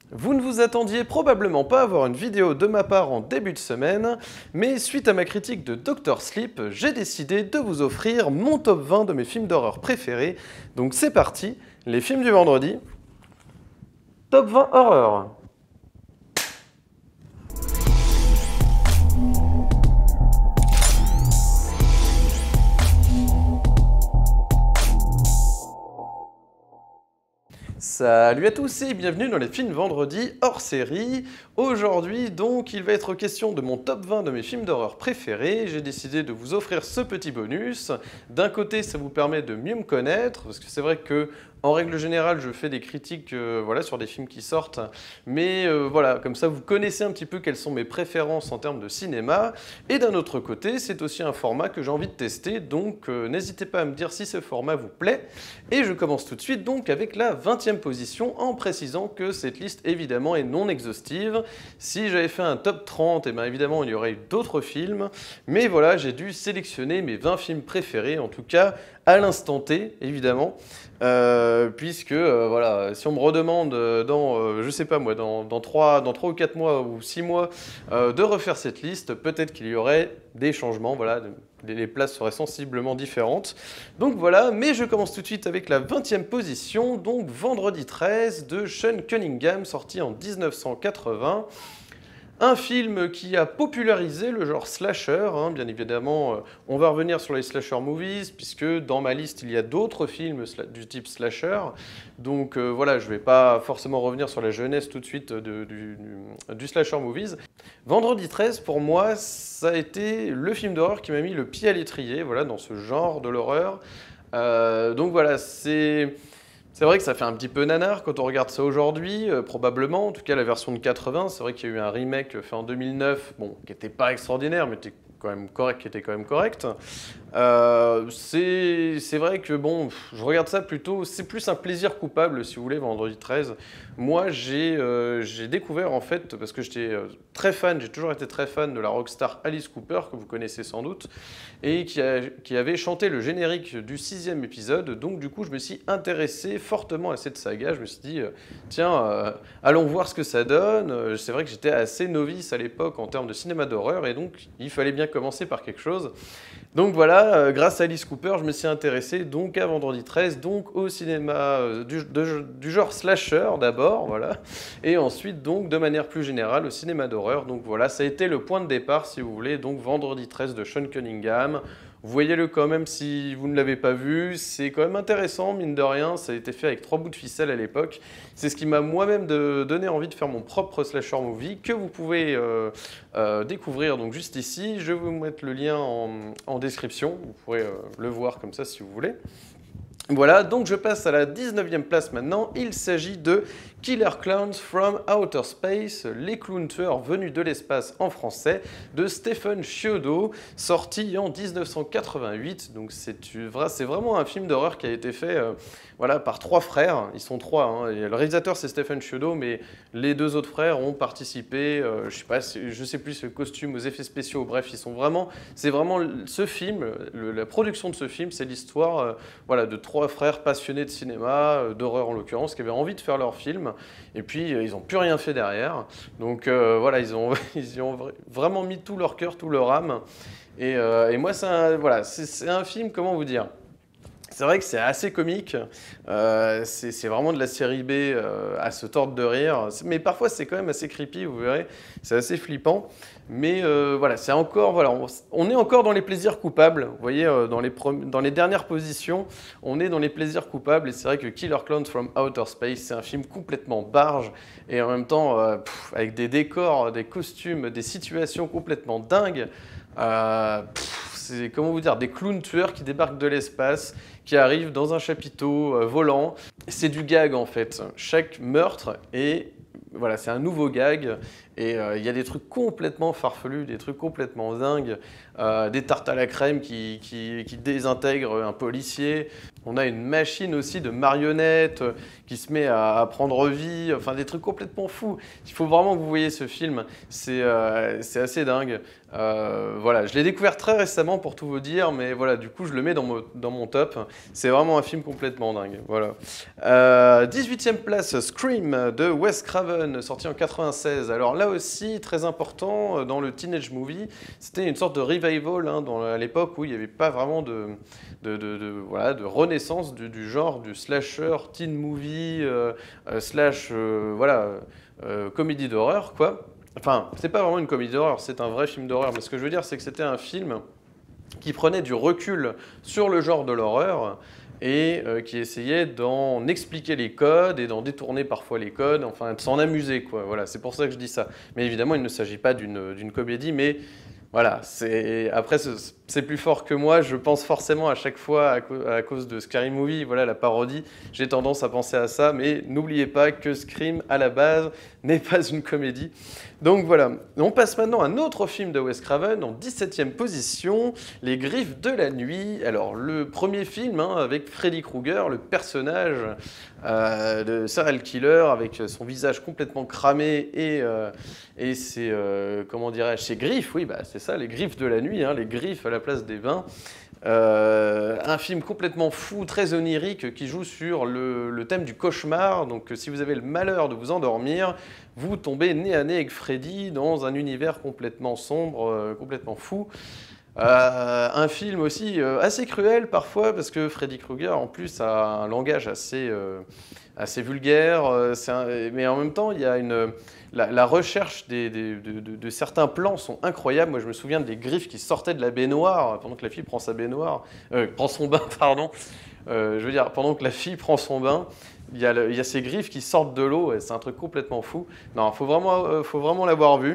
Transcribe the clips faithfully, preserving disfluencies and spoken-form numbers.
Vous ne vous attendiez probablement pas à voir une vidéo de ma part en début de semaine, mais suite à ma critique de docteur Sleep, j'ai décidé de vous offrir mon top vingt de mes films d'horreur préférés. Donc c'est parti, les films du vendredi. Top vingt horreur. Salut à tous et bienvenue dans les films vendredi hors série. Aujourd'hui donc il va être question de mon top vingt de mes films d'horreur préférés. J'ai décidé de vous offrir ce petit bonus. D'un côté ça vous permet de mieux me connaître, parce que c'est vrai que en règle générale, je fais des critiques euh, voilà, sur des films qui sortent, mais euh, voilà, comme ça vous connaissez un petit peu quelles sont mes préférences en termes de cinéma. Et d'un autre côté, c'est aussi un format que j'ai envie de tester, donc euh, n'hésitez pas à me dire si ce format vous plaît. Et je commence tout de suite donc avec la vingtième position, en précisant que cette liste évidemment est non exhaustive. Si j'avais fait un top trente, et bien évidemment il y aurait eu d'autres films, mais voilà, j'ai dû sélectionner mes vingt films préférés, en tout cas à l'instant T, évidemment. Euh, puisque euh, voilà, si on me redemande euh, dans, euh, je sais pas moi, dans, dans, trois, dans trois ou quatre mois ou six mois euh, de refaire cette liste, peut-être qu'il y aurait des changements, voilà, les, les places seraient sensiblement différentes. Donc voilà, mais je commence tout de suite avec la vingtième position, donc Vendredi treize de Sean Cunningham, sorti en mille neuf cent quatre-vingts. Un film qui a popularisé le genre slasher, hein, bien évidemment, euh, on va revenir sur les slasher movies, puisque dans ma liste, il y a d'autres films du type slasher. Donc euh, voilà, je ne vais pas forcément revenir sur la jeunesse tout de suite de, du, du, du slasher movies. Vendredi treize, pour moi, ça a été le film d'horreur qui m'a mis le pied à l'étrier, voilà, dans ce genre de l'horreur. Euh, donc voilà, c'est... C'est vrai que ça fait un petit peu nanar quand on regarde ça aujourd'hui, euh, probablement, en tout cas la version de quatre-vingts, c'est vrai qu'il y a eu un remake fait en deux mille neuf, bon, qui n'était pas extraordinaire, mais était quand même correct, qui était quand même correct. Euh, c'est c'est vrai que bon, je regarde ça plutôt, c'est plus un plaisir coupable si vous voulez, Vendredi treize. Moi j'ai euh, j'ai découvert en fait, parce que j'étais euh, très fan, j'ai toujours été très fan de la rockstar Alice Cooper, que vous connaissez sans doute, et qui, a, qui avait chanté le générique du sixième épisode, donc du coup je me suis intéressé fortement à cette saga, je me suis dit, euh, tiens, euh, allons voir ce que ça donne. Euh, c'est vrai que j'étais assez novice à l'époque en termes de cinéma d'horreur, et donc il fallait bien commencer par quelque chose. Donc voilà, euh, grâce à Alice Cooper, je me suis intéressé donc à Vendredi treize, donc au cinéma euh, du, de, du genre slasher d'abord, voilà, et ensuite donc de manière plus générale au cinéma d'horreur. Donc voilà, ça a été le point de départ si vous voulez, donc Vendredi treize de Sean Cunningham. Voyez-le quand même si vous ne l'avez pas vu, c'est quand même intéressant, mine de rien, ça a été fait avec trois bouts de ficelle à l'époque. C'est ce qui m'a moi-même donné envie de faire mon propre slasher movie, que vous pouvez euh, euh, découvrir donc juste ici. Je vais vous mettre le lien en, en description, vous pourrez euh, le voir comme ça si vous voulez. Voilà, donc je passe à la dix-neuvième place maintenant. Il s'agit de Killer Clowns from Outer Space, les clowns tueurs venus de l'espace en français, de Stephen Chiodo, sorti en mille neuf cent quatre-vingt-huit. Donc c'est vraiment un film d'horreur qui a été fait euh, voilà, par trois frères. Ils sont trois. Hein. Et le réalisateur c'est Stephen Chiodo, mais les deux autres frères ont participé. Euh, je sais pas, je sais plus, le costume, aux effets spéciaux. Bref, ils sont vraiment. C'est vraiment ce film, le, la production de ce film, c'est l'histoire euh, voilà, de trois frères passionnés de cinéma, euh, d'horreur en l'occurrence, qui avaient envie de faire leur film. Et puis, euh, ils n'ont plus rien fait derrière. Donc euh, voilà, ils ont, ils y ont vraiment mis tout leur cœur, tout leur âme. Et, euh, et moi, c'est un, voilà, c'est un film, comment vous dire ? C'est vrai que c'est assez comique, euh, c'est vraiment de la série B euh, à se tordre de rire, mais parfois c'est quand même assez creepy, vous verrez, c'est assez flippant. Mais euh, voilà, c'est encore, voilà, on, on est encore dans les plaisirs coupables, vous voyez, euh, dans, les dans les dernières positions, on est dans les plaisirs coupables, et c'est vrai que Killer Clowns from Outer Space, c'est un film complètement barge, et en même temps, euh, pff, avec des décors, des costumes, des situations complètement dingues. Euh, c'est, comment vous dire, des clowns tueurs qui débarquent de l'espace, qui arrivent dans un chapiteau euh, volant. C'est du gag en fait. Chaque meurtre est, voilà, c'est un nouveau gag. Et il euh, y a des trucs complètement farfelus, des trucs complètement dingues, euh, des tartes à la crème qui, qui, qui désintègrent un policier. On a une machine aussi de marionnettes qui se met à, à prendre vie, enfin des trucs complètement fous. Il faut vraiment que vous voyez ce film, c'est euh, assez dingue. Euh, voilà, je l'ai découvert très récemment pour tout vous dire, mais voilà, du coup je le mets dans mon, dans mon top. C'est vraiment un film complètement dingue. Voilà. Euh, dix-huitième place, Scream de Wes Craven Craven, sorti en quatre-vingt-seize. Alors là aussi, très important, dans le Teenage Movie, c'était une sorte de revival hein, dans, à l'époque où il n'y avait pas vraiment de, de, de, de, voilà, de renaissance du, du genre, du slasher, teen movie, euh, euh, slash, euh, voilà, euh, comédie d'horreur, quoi. Enfin, c'est pas vraiment une comédie d'horreur, c'est un vrai film d'horreur, mais ce que je veux dire, c'est que c'était un film qui prenait du recul sur le genre de l'horreur et euh, qui essayait d'en expliquer les codes et d'en détourner parfois les codes, enfin de s'en amuser, quoi. Voilà, c'est pour ça que je dis ça. Mais évidemment, il ne s'agit pas d'une d'une comédie, mais voilà, c'est après c'est plus fort que moi. Je pense forcément à chaque fois à, co à cause de Scary Movie, voilà la parodie. J'ai tendance à penser à ça, mais n'oubliez pas que Scream à la base n'est pas une comédie. Donc voilà, on passe maintenant à un autre film de Wes Craven en dix-septième position, Les Griffes de la Nuit. Alors le premier film hein, avec Freddy Krueger, le personnage euh, de serial killer avec son visage complètement cramé et, euh, et ses, euh, comment dirais-je, ses griffes, oui bah c'est ça, les griffes de la nuit, hein, les griffes à la place des vins. Euh, un film complètement fou, très onirique, qui joue sur le, le thème du cauchemar. Donc si vous avez le malheur de vous endormir, vous tombez nez à nez avec Freddy dans un univers complètement sombre, euh, complètement fou. Euh, un film aussi euh, assez cruel parfois, parce que Freddy Krueger en plus a un langage assez, euh, assez vulgaire, euh, un, mais en même temps il y a une... La, la recherche des, des, de, de, de certains plans sont incroyables. Moi, je me souviens des griffes qui sortaient de la baignoire pendant que la fille prend sa baignoire, euh, prend son bain, pardon. Euh, je veux dire, pendant que la fille prend son bain, il y a, le, il y a ces griffes qui sortent de l'eau. C'est un truc complètement fou. Non, faut vraiment, euh, faut vraiment l'avoir vu.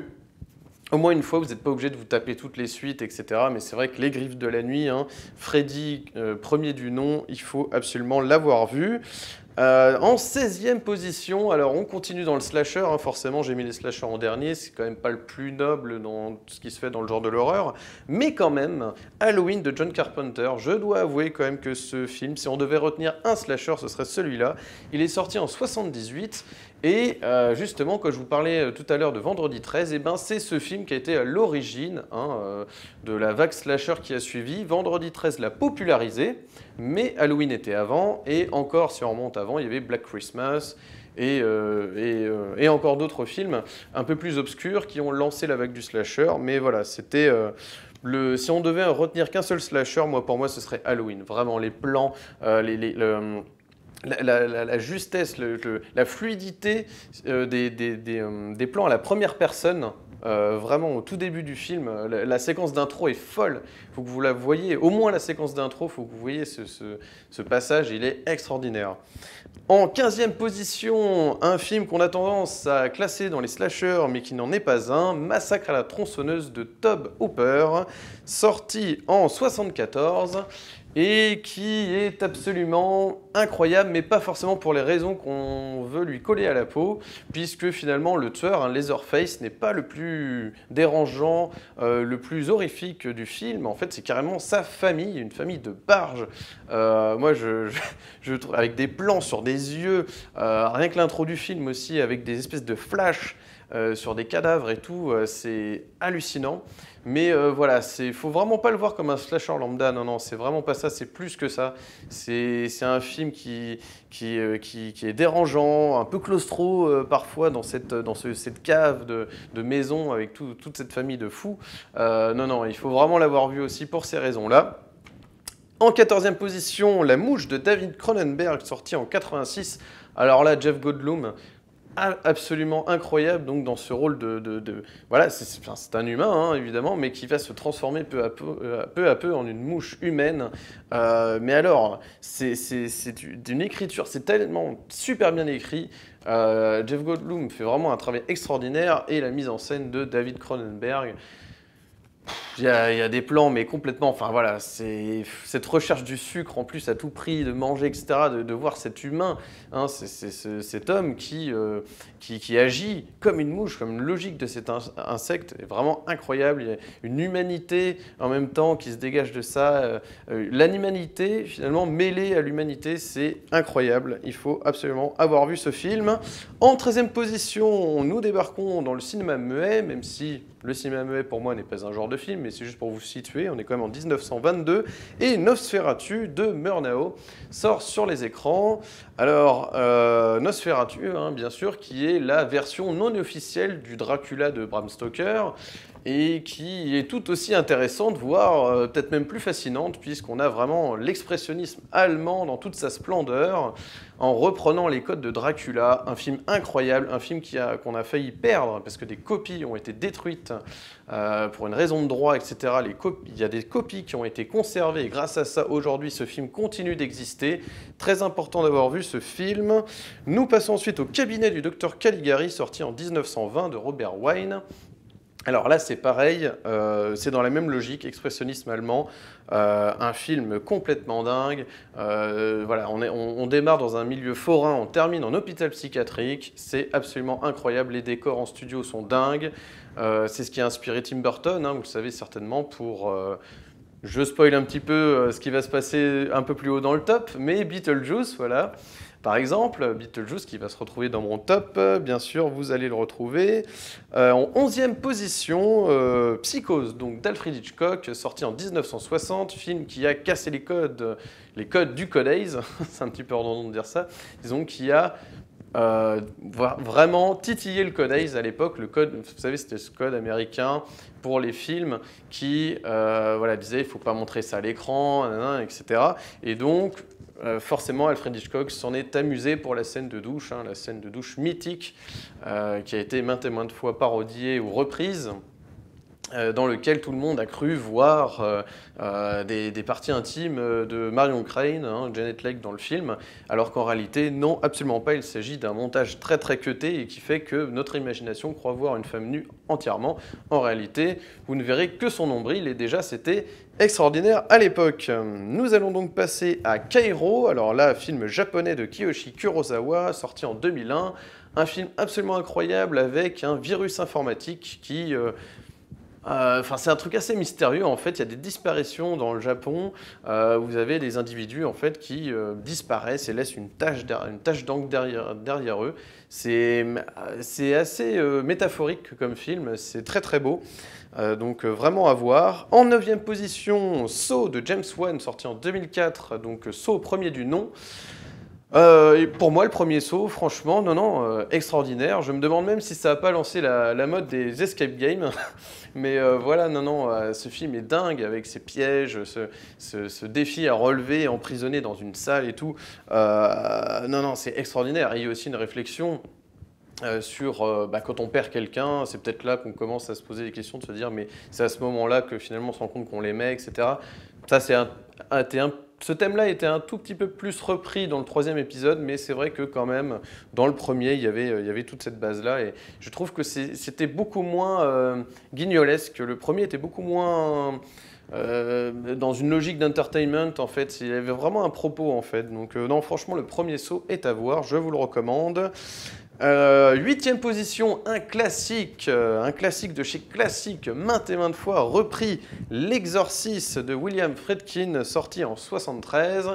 Au moins une fois, vous n'êtes pas obligé de vous taper toutes les suites, et cetera. Mais c'est vrai que Les Griffes de la Nuit, hein, Freddy, euh, premier du nom, il faut absolument l'avoir vu. Euh, en seizième position, alors on continue dans le slasher, hein, forcément j'ai mis les slashers en dernier, c'est quand même pas le plus noble dans ce qui se fait dans le genre de l'horreur, mais quand même, Halloween de John Carpenter, je dois avouer quand même que ce film, si on devait retenir un slasher, ce serait celui-là. Il est sorti en soixante-dix-huit, et euh, justement, quand je vous parlais tout à l'heure de Vendredi treize, eh ben, c'est ce film qui a été à l'origine hein, euh, de la vague slasher qui a suivi. Vendredi treize l'a popularisé, mais Halloween était avant, et encore, si on remonte avant, il y avait Black Christmas, et, euh, et, euh, et encore d'autres films un peu plus obscurs qui ont lancé la vague du slasher, mais voilà, c'était... Euh, le, si on devait retenir qu'un seul slasher, moi, pour moi, ce serait Halloween. Vraiment, les plans, euh, les... les le, La, la, la, la justesse, le, le, la fluidité euh, des, des, des, euh, des plans à la première personne, euh, vraiment au tout début du film, la, la séquence d'intro est folle, il faut que vous la voyez, au moins la séquence d'intro, il faut que vous voyez ce, ce, ce passage, il est extraordinaire. En quinzième position, un film qu'on a tendance à classer dans les slashers, mais qui n'en est pas un, Massacre à la tronçonneuse de Tobe Hooper, sorti en soixante-quatorze, et qui est absolument incroyable, mais pas forcément pour les raisons qu'on veut lui coller à la peau, puisque finalement le tueur, un Leatherface, n'est pas le plus dérangeant, euh, le plus horrifique du film. En fait, c'est carrément sa famille, une famille de barges. Euh, moi, je, je, je trouve avec des plans sur des yeux, euh, rien que l'intro du film aussi, avec des espèces de flashs euh, sur des cadavres et tout, euh, c'est hallucinant. Mais euh, voilà, il ne faut vraiment pas le voir comme un slasher lambda, non, non, c'est vraiment pas ça, c'est plus que ça. C'est un film qui, qui, euh, qui, qui est dérangeant, un peu claustro euh, parfois dans cette, dans ce, cette cave de, de maison avec tout, toute cette famille de fous. Euh, non, non, il faut vraiment l'avoir vu aussi pour ces raisons-là. En quatorzième position, La Mouche de David Cronenberg, sorti en quatre-vingt-six. Alors là, Jeff Goldblum, absolument incroyable donc dans ce rôle de, de, de voilà c'est enfin, un humain hein, évidemment mais qui va se transformer peu à peu, euh, peu à peu en une mouche humaine euh, mais alors c'est une écriture, c'est tellement super bien écrit. euh, Jeff Goldblum fait vraiment un travail extraordinaire et la mise en scène de David Cronenberg. Il y, a, il y a des plans, mais complètement, enfin voilà, c'est cette recherche du sucre en plus à tout prix, de manger, et cetera, de, de voir cet humain, hein, c'est ce, cet homme qui, euh, qui, qui agit comme une mouche, comme une logique de cet in insecte, est vraiment incroyable. Il y a une humanité en même temps qui se dégage de ça. Euh, L'animanité, finalement, mêlée à l'humanité, c'est incroyable. Il faut absolument avoir vu ce film. En treizième position, nous débarquons dans le cinéma muet, même si le cinéma muet, pour moi, n'est pas un genre de film, mais c'est juste pour vous situer. On est quand même en mille neuf cent vingt-deux. Et Nosferatu de Murnau sort sur les écrans. Alors, euh, Nosferatu, hein, bien sûr, qui est la version non officielle du Dracula de Bram Stoker, et qui est tout aussi intéressante, voire euh, peut-être même plus fascinante, puisqu'on a vraiment l'expressionnisme allemand dans toute sa splendeur, en reprenant les codes de Dracula, un film incroyable, un film qui a- qu'on a failli perdre, parce que des copies ont été détruites euh, pour une raison de droit, et cetera. Les copies- il y a des copies qui ont été conservées, et grâce à ça, aujourd'hui, ce film continue d'exister. Très important d'avoir vu ce film. Nous passons ensuite au Cabinet du docteur Caligari, sorti en mille neuf cent vingt de Robert Wiene. Alors là, c'est pareil, euh, c'est dans la même logique, expressionnisme allemand, euh, un film complètement dingue. Euh, voilà, on, est- on- on démarre dans un milieu forain, on termine en hôpital psychiatrique, c'est absolument incroyable, les décors en studio sont dingues. Euh, c'est ce qui a inspiré Tim Burton, hein, vous le savez certainement, pour... euh, je spoil un petit peu euh, ce qui va se passer un peu plus haut dans le top, mais Beetlejuice, voilà. Par exemple, Beetlejuice qui va se retrouver dans mon top, euh, bien sûr, vous allez le retrouver. Euh, en onzième position, euh, Psychose, donc d'Alfred Hitchcock, sorti en mille neuf cent soixante, film qui a cassé les codes, les codes du Codaze, c'est un petit peu redondant de dire ça, disons qui a euh, vra- vraiment titillé le Codaze à l'époque. Le code, vous savez, c'était ce code américain pour les films qui euh, voilà, disait il ne faut pas montrer ça à l'écran, nanana, et cetera. Et donc, euh, forcément, Alfred Hitchcock s'en est amusé pour la scène de douche, hein, la scène de douche mythique euh, qui a été maintes et maintes fois parodiée ou reprise, euh, dans lequel tout le monde a cru voir euh, euh, des, des parties intimes de Marion Crane, hein, Janet Leigh dans le film, alors qu'en réalité, non, absolument pas. Il s'agit d'un montage très très cuté et qui fait que notre imagination croit voir une femme nue entièrement. En réalité, vous ne verrez que son nombril et déjà c'était extraordinaire à l'époque. Nous allons donc passer à Kairo, alors là, film japonais de Kiyoshi Kurosawa, sorti en deux mille un, un film absolument incroyable avec un virus informatique qui... euh, euh, Enfin, c'est un truc assez mystérieux. En fait, il y a des disparitions dans le Japon. Euh, vous avez des individus en fait qui euh, disparaissent et laissent une tache, der- une tache d'encre derrière, derrière eux. C'est c'est assez euh, métaphorique comme film. C'est très très beau. Euh, donc euh, vraiment à voir. En neuvième position, Saw de James Wan, sorti en deux mille quatre. Donc euh, Saw, premier du nom. Euh, et pour moi, le premier saut, franchement, non, non, euh, extraordinaire. Je me demande même si ça n'a pas lancé la, la mode des escape games. Mais euh, voilà, non, non, euh, ce film est dingue avec ses pièges, ce, ce- ce défi à relever, emprisonné dans une salle et tout. Euh, non, non, c'est extraordinaire. Et il y a aussi une réflexion euh, sur euh, bah, quand on perd quelqu'un, c'est peut-être là qu'on commence à se poser des questions, de se dire, mais c'est à ce moment-là que finalement on se rend compte qu'on l'aimait, et cetera. Ça, c'est un, un- était un- ce thème-là était un tout petit peu plus repris dans le troisième épisode, mais c'est vrai que quand même, dans le premier, il y avait, euh, il y avait toute cette base-là, et je trouve que c'est- c'était beaucoup moins euh, guignolesque. Le premier était beaucoup moins euh, dans une logique d'entertainment, en fait. Il y avait vraiment un propos, en fait. Donc euh, non, franchement, le premier saut est à voir, je vous le recommande. Euh, huitième position, un classique, euh, un classique de chez Classique, maintes et maintes fois repris, L'Exorciste de William Friedkin, sorti en soixante-treize.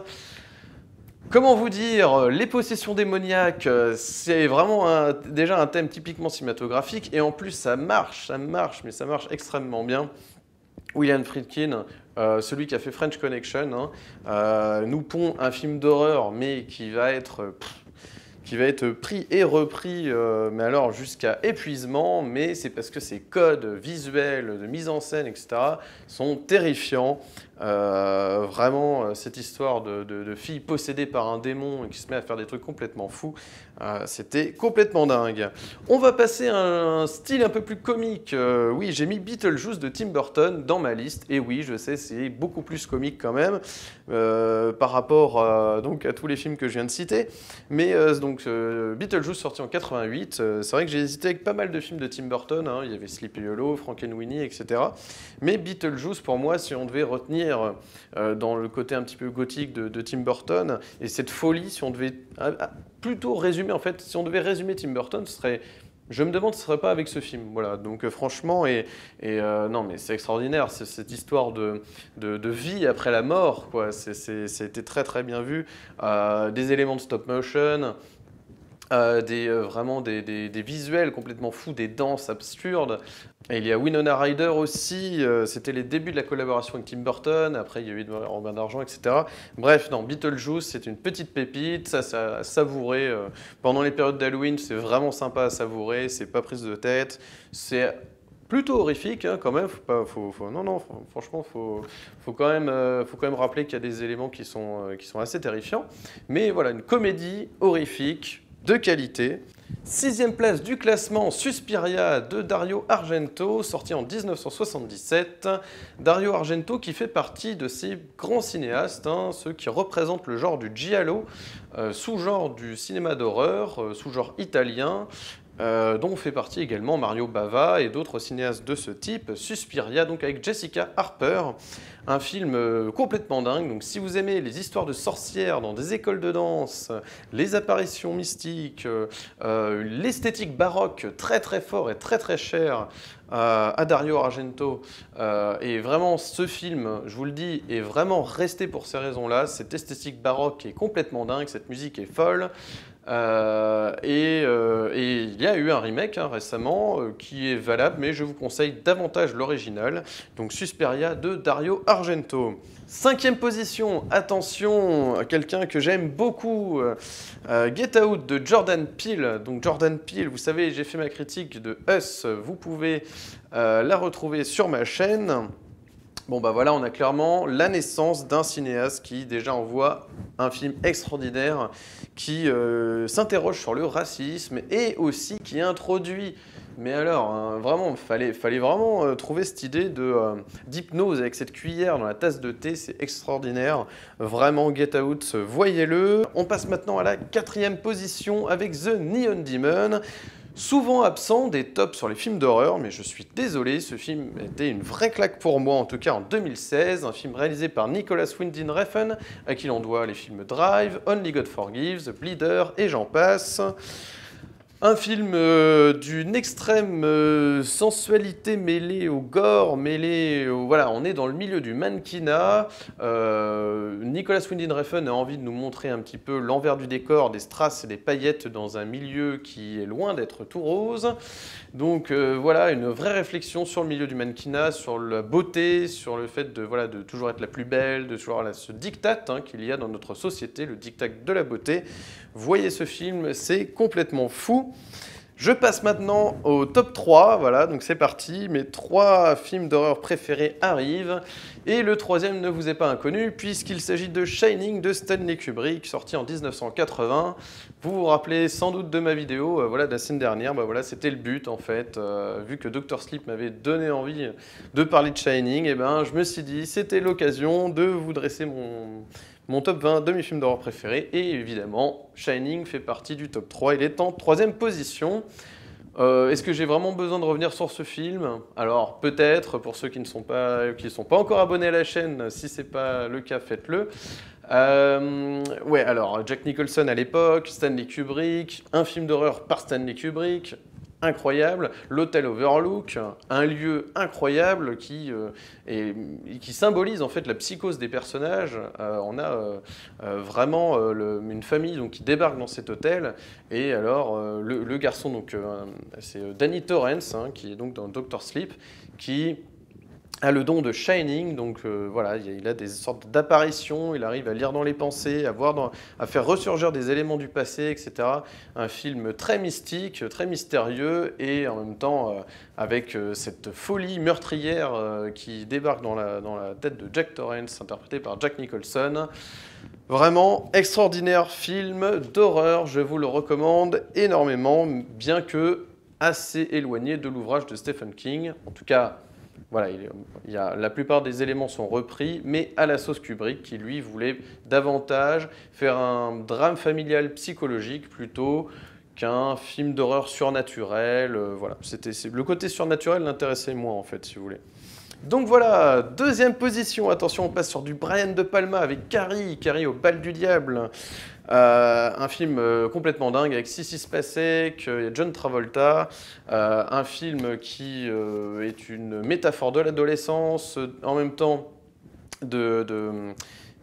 Comment vous dire, les possessions démoniaques, euh, c'est vraiment un- déjà un thème typiquement cinématographique, et en plus ça marche, ça marche, mais ça marche extrêmement bien. William Friedkin, euh, celui qui a fait French Connection, hein, euh, nous pond un film d'horreur, mais qui va être... pff, qui va être pris et repris, euh, mais alors jusqu'à épuisement, mais c'est parce que ces codes visuels, de mise en scène, et cetera, sont terrifiants. Euh, vraiment, euh, cette histoire de, de, de fille possédée par un démon et qui se met à faire des trucs complètement fous, euh, c'était complètement dingue. On va passer à un style un peu plus comique. Euh, oui, j'ai mis Beetlejuice de Tim Burton dans ma liste, et oui, je sais, c'est beaucoup plus comique quand même, euh, par rapport euh, donc, à tous les films que je viens de citer. Mais euh, donc, euh, Beetlejuice sorti en quatre-vingt-huit, euh, c'est vrai que j'ai hésité avec pas mal de films de Tim Burton, hein, il y avait Sleepy Hollow, Frankenweenie, et cetera. Mais Beetlejuice, pour moi, si on devait retenir euh, dans le côté un petit peu gothique de, de Tim Burton, et cette folie, si on devait euh, plutôt résumer, en fait, si on devait résumer Tim Burton, ce serait... Je me demande si ce serait pas avec ce film, voilà. Donc euh, franchement, et, et euh, non, mais c'est extraordinaire, c'est cette histoire de, de, de vie après la mort, quoi. C'est, c'est, ça a été très très bien vu. Euh, des éléments de stop motion, Euh, des, euh, vraiment des, des- des visuels complètement fous, des danses absurdes. Et il y a Winona Ryder aussi, euh, c'était les débuts de la collaboration avec Tim Burton, après il y a eu Robin d'Argent, et cetera. Bref, non, Beetlejuice, c'est une petite pépite, ça, ça à savourer. euh, pendant les périodes d'Halloween, c'est vraiment sympa à savourer, c'est pas prise de tête, c'est plutôt horrifique hein, quand même. Faut pas, faut, faut- non, non, fr- franchement, faut, faut quand même, euh, faut quand même rappeler qu'il y a des éléments qui sont, euh, qui sont assez terrifiants. Mais voilà, une comédie horrifique de qualité. Sixième place du classement, Suspiria de Dario Argento, sorti en mille neuf cent soixante-dix-sept. Dario Argento qui fait partie de ces grands cinéastes, hein, ceux qui représentent le genre du giallo, euh, sous-genre du cinéma d'horreur, euh, sous-genre italien, euh, dont fait partie également Mario Bava et d'autres cinéastes de ce type. Suspiria, donc avec Jessica Harper, un film euh, complètement dingue. Donc si vous aimez les histoires de sorcières dans des écoles de danse, les apparitions mystiques, euh, euh, l'esthétique baroque très très fort et très très cher euh, à Dario Argento, euh, et vraiment ce film, je vous le dis, est vraiment resté pour ces raisons-là. Cette esthétique baroque est complètement dingue, cette musique est folle. Euh, et, euh, et il y a eu un remake hein, récemment euh, qui est valable, mais je vous conseille davantage l'original, donc Suspiria de Dario Argento. Cinquième position, attention, quelqu'un que j'aime beaucoup, euh, euh, Get Out de Jordan Peele. Donc Jordan Peele, vous savez, j'ai fait ma critique de Us, vous pouvez euh, la retrouver sur ma chaîne. Bon bah voilà, on a clairement la naissance d'un cinéaste qui déjà envoie un film extraordinaire, qui euh, s'interroge sur le racisme et aussi qui introduit, mais alors hein, vraiment, fallait, fallait vraiment euh, trouver cette idée de, euh, d'hypnose avec cette cuillère dans la tasse de thé, c'est extraordinaire, vraiment Get Out, voyez-le. On passe maintenant à la quatrième position avec The Neon Demon. Souvent absent des tops sur les films d'horreur, mais je suis désolé, ce film était une vraie claque pour moi, en tout cas en deux mille seize, un film réalisé par Nicolas Winding Refn, à qui l'on doit les films Drive, Only God Forgives, The Bleeder et j'en passe. Un film euh, d'une extrême euh, sensualité mêlée au gore, mêlée au... Voilà, on est dans le milieu du mannequinat. Euh, Nicolas Winding Refn a envie de nous montrer un petit peu l'envers du décor, des strass et des paillettes dans un milieu qui est loin d'être tout rose. Donc euh, voilà, une vraie réflexion sur le milieu du mannequinat, sur la beauté, sur le fait de, voilà, de toujours être la plus belle, de toujours voilà, ce diktat hein, qu'il y a dans notre société, le diktat de la beauté. Voyez ce film, c'est complètement fou. Je passe maintenant au top trois, voilà, donc c'est parti, mes trois films d'horreur préférés arrivent, et le troisième ne vous est pas inconnu, puisqu'il s'agit de Shining de Stanley Kubrick, sorti en mille neuf cent quatre-vingts. Vous vous rappelez sans doute de ma vidéo, euh, voilà, de la semaine dernière, bah voilà, c'était le but en fait, euh, vu que docteur Sleep m'avait donné envie de parler de Shining, et ben je me suis dit, c'était l'occasion de vous dresser mon... Mon top vingt de mes films d'horreur préférés, et évidemment, Shining fait partie du top trois, il est en troisième position. Euh, Est-ce que j'ai vraiment besoin de revenir sur ce film? Alors peut-être, pour ceux qui ne sont pas, qui sont pas encore abonnés à la chaîne, si ce n'est pas le cas, faites-le. Euh, ouais, alors Jack Nicholson à l'époque, Stanley Kubrick, un film d'horreur par Stanley Kubrick, incroyable, l'hôtel Overlook, un lieu incroyable qui, euh, est- qui symbolise en fait la psychose des personnages. Euh, on a euh, euh, vraiment euh, le- une famille donc, qui débarque dans cet hôtel, et alors euh, le, le garçon, donc euh, c'est Danny Torrance, hein, qui est donc dans docteur Sleep, qui a le don de Shining, donc euh, voilà, il a des sortes d'apparitions, il arrive à lire dans les pensées, à, voir dans- à faire ressurgir des éléments du passé, et cetera. Un film très mystique, très mystérieux, et en même temps euh, avec euh, cette folie meurtrière euh, qui débarque dans la, dans la tête de Jack Torrance, interprété par Jack Nicholson. Vraiment extraordinaire film d'horreur, je vous le recommande énormément, bien que assez éloigné de l'ouvrage de Stephen King, en tout cas. Voilà, il, il y a, la plupart des éléments sont repris, mais à la sauce Kubrick, qui lui voulait davantage faire un drame familial psychologique plutôt qu'un film d'horreur surnaturel. Euh, voilà, c'était, c'est, le côté surnaturel l'intéressait moins en fait, si vous voulez. Donc voilà, deuxième position, attention, on passe sur du Brian De Palma avec Carrie, Carrie au bal du diable. Euh, un film euh, complètement dingue avec Sissy Spacek, il y a John Travolta, euh, un film qui euh, est une métaphore de l'adolescence, en même temps de, de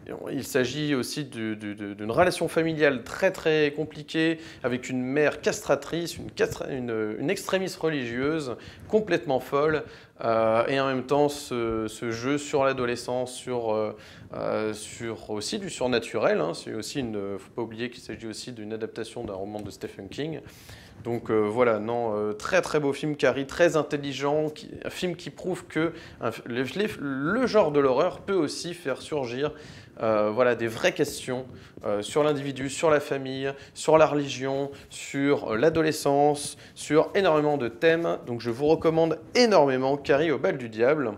il s'agit aussi d'une relation familiale très très compliquée, avec une mère castratrice, une, castra une, une extrémiste religieuse, complètement folle, euh, et en même temps ce, ce jeu sur l'adolescence, sur, euh, euh, sur aussi du surnaturel. Hein, c'est aussi une, faut pas oublier qu'il s'agit aussi d'une adaptation d'un roman de Stephen King. Donc euh, voilà, non, euh, très très beau film, Carrie, très intelligent, qui, un film qui prouve que un, le, le genre de l'horreur peut aussi faire surgir euh, voilà, des vraies questions euh, sur l'individu, sur la famille, sur la religion, sur euh, l'adolescence, sur énormément de thèmes. Donc je vous recommande énormément Carrie au bal du diable.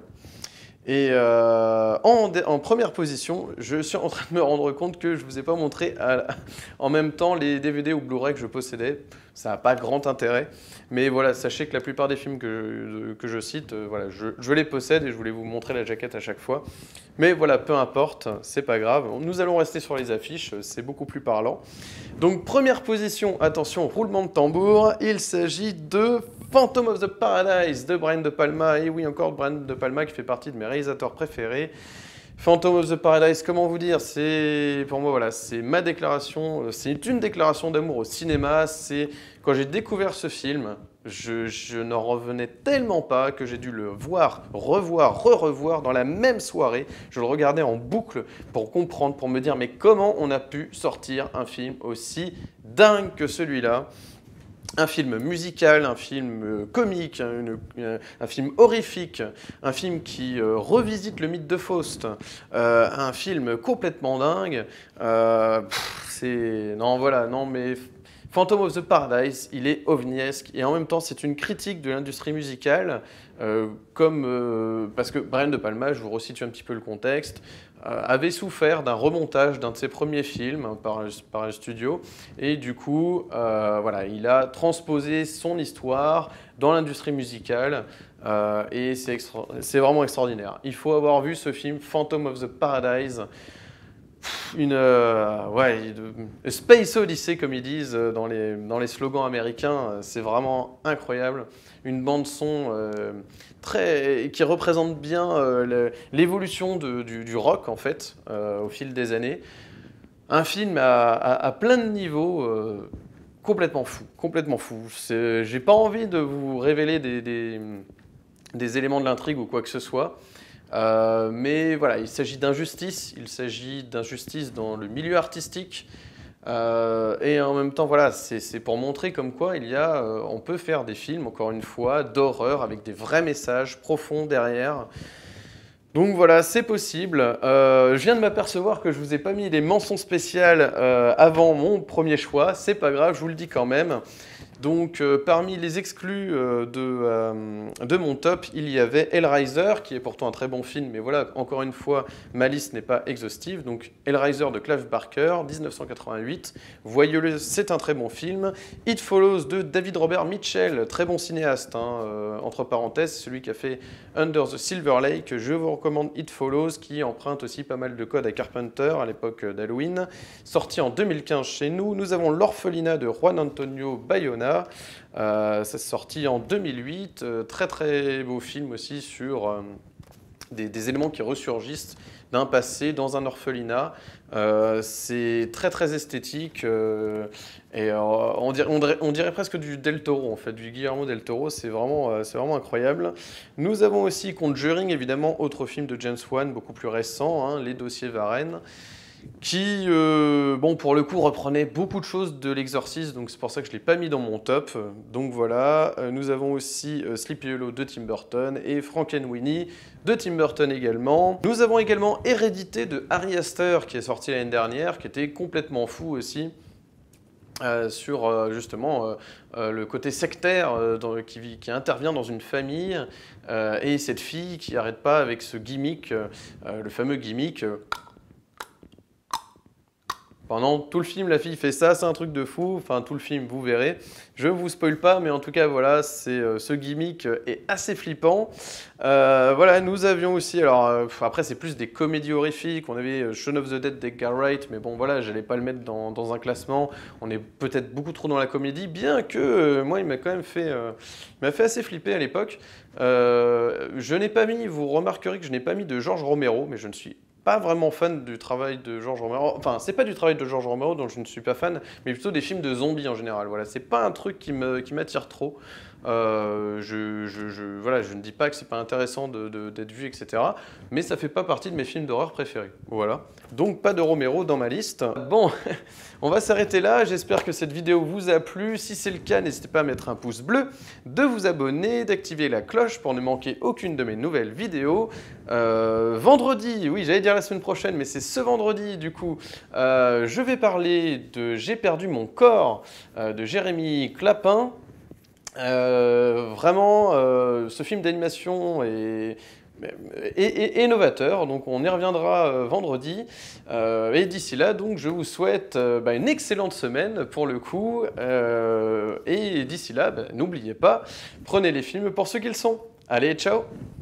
Et euh, en, en première position, je suis en train de me rendre compte que je ne vous ai pas montré à, en même temps les D V D ou Blu-ray que je possédais. Ça n'a pas grand intérêt. Mais voilà, sachez que la plupart des films que, que je cite, euh, voilà, je, je les possède et je voulais vous montrer la jaquette à chaque fois. Mais voilà, peu importe, c'est pas grave. Nous allons rester sur les affiches, c'est beaucoup plus parlant. Donc première position, attention, roulement de tambour, il s'agit de Phantom of the Paradise de Brian De Palma. Et oui, encore Brian De Palma qui fait partie de mes réalisateurs préférés. Phantom of the Paradise, comment vous dire, c'est pour moi voilà, c'est ma déclaration, c'est une déclaration d'amour au cinéma. C'est quand j'ai découvert ce film, je, je n'en revenais tellement pas que j'ai dû le voir, revoir, re-revoir dans la même soirée. Je le regardais en boucle pour comprendre, pour me dire mais comment on a pu sortir un film aussi dingue que celui-là. Un film musical, un film comique, une, une, un film horrifique, un film qui euh, revisite le mythe de Faust, euh, un film complètement dingue. Euh, c'est non voilà non mais Phantom of the Paradise, il est ovniesque et en même temps c'est une critique de l'industrie musicale, euh, comme euh, parce que Brian De Palma, je vous resitue un petit peu le contexte, euh, avait souffert d'un remontage d'un de ses premiers films hein, par, par un studio et du coup euh, voilà, il a transposé son histoire dans l'industrie musicale euh, et c'est vraiment extraordinaire. Il faut avoir vu ce film Phantom of the Paradise. Une euh, ouais, de, Space Odyssey comme ils disent dans les, dans les slogans américains, c'est vraiment incroyable. Une bande son euh, très, qui représente bien euh, l'évolution du, du rock en fait euh, au fil des années. Un film à, à, à plein de niveaux euh, complètement fou, complètement fou. J'ai pas envie de vous révéler des, des, des éléments de l'intrigue ou quoi que ce soit. Euh, mais voilà, il s'agit d'injustice, il s'agit d'injustice dans le milieu artistique, euh, et en même temps, voilà, c'est pour montrer comme quoi il y a, euh, on peut faire des films, encore une fois, d'horreur avec des vrais messages profonds derrière. Donc voilà, c'est possible. Euh, je viens de m'apercevoir que je vous ai pas mis les mentions spéciales euh, avant mon premier choix, c'est pas grave, je vous le dis quand même. Donc, euh, parmi les exclus euh, de, euh, de mon top, il y avait Hellraiser, qui est pourtant un très bon film, mais voilà, encore une fois, ma liste n'est pas exhaustive. Donc, Hellraiser de Clive Barker, mille neuf cent quatre-vingt-huit. Voyez-le, c'est un très bon film. It Follows de David Robert Mitchell, très bon cinéaste, hein, euh, entre parenthèses, celui qui a fait Under the Silver Lake. Je vous recommande It Follows, qui emprunte aussi pas mal de codes à Carpenter à l'époque d'Halloween. Sorti en deux mille quinze chez nous. Nous avons L'Orphelinat de Juan Antonio Bayona. Euh, ça s'est sorti en deux mille huit, euh, très très beau film aussi sur euh, des, des éléments qui ressurgissent d'un passé dans un orphelinat. Euh, c'est très très esthétique euh, et euh, on, dirait, on, dirait, on dirait presque du Del Toro en fait, du Guillermo Del Toro, c'est vraiment, euh, c'est vraiment incroyable. Nous avons aussi Conjuring, évidemment, autre film de James Wan, beaucoup plus récent, hein, Les Dossiers Varenne, qui, euh, bon, pour le coup, reprenait beaucoup de choses de l'Exorciste, donc c'est pour ça que je ne l'ai pas mis dans mon top. Donc voilà, euh, nous avons aussi euh, Sleepy Hollow de Tim Burton et Frankenweenie de Tim Burton également. Nous avons également Hérédité de Ari Aster, qui est sorti l'année dernière, qui était complètement fou aussi. Euh, sur euh, justement euh, euh, le côté sectaire euh, dans, qui, qui intervient dans une famille euh, et cette fille qui n'arrête pas avec ce gimmick, euh, le fameux gimmick. Euh, Pendant tout le film, la fille fait ça, c'est un truc de fou. Enfin, tout le film, vous verrez. Je ne vous spoil pas, mais en tout cas, voilà, c'est euh, ce gimmick est assez flippant. Euh, voilà, nous avions aussi, alors euh, après, c'est plus des comédies horrifiques. On avait euh, Shaun of the Dead d'Edgar Wright, mais bon, voilà, j'allais pas le mettre dans, dans un classement. On est peut-être beaucoup trop dans la comédie, bien que euh, moi, il m'a quand même fait, euh, il m'a fait assez flipper à l'époque. Euh, je n'ai pas mis, vous remarquerez que je n'ai pas mis de George Romero, mais je ne suis pas vraiment fan du travail de George Romero. Enfin, c'est pas du travail de George Romero dont je ne suis pas fan, mais plutôt des films de zombies en général. Voilà, c'est pas un truc qui me, qui m'attire trop. Euh, je, je, je, voilà, je ne dis pas que c'est pas intéressant de, de, d'être vu, et cetera. Mais ça fait pas partie de mes films d'horreur préférés. Voilà. Donc pas de Romero dans ma liste. Bon, on va s'arrêter là. J'espère que cette vidéo vous a plu. Si c'est le cas, n'hésitez pas à mettre un pouce bleu, de vous abonner, d'activer la cloche pour ne manquer aucune de mes nouvelles vidéos. Euh, vendredi, oui, j'allais dire la semaine prochaine, mais c'est ce vendredi du coup. Euh, je vais parler de J'ai perdu mon corps euh, de Jérémy Clapin. Euh, vraiment, euh, ce film d'animation est, est, est, est novateur, donc on y reviendra euh, vendredi. Euh, et d'ici là, donc, je vous souhaite euh, bah, une excellente semaine pour le coup. Euh, et d'ici là, bah, n'oubliez pas, prenez les films pour ce qu'ils sont. Allez, ciao!